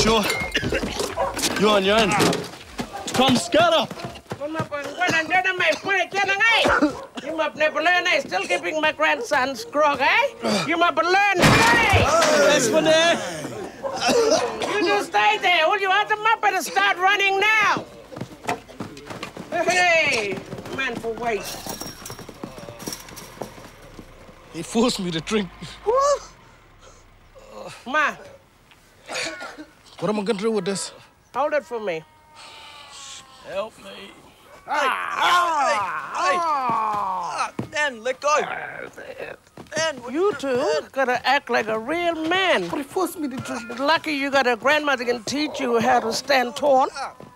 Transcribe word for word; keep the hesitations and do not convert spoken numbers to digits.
sure. Yuan, Yuan. Come, scatter. You must never learn, eh? Still keeping my grandson's grog, eh? You must learn, hey! Yes, for there. You just stay there. All you other muppet to start running now. Hey, man for waste. He forced me to drink. Ma. What am I gonna do with this? Hold it for me. Help me. Hey, ah, hey, hey, ah, Dan, let go. Dan, you two gotta act like a real man. But he forced me to drink. Lucky you got a grandmother can teach you how to stand tall.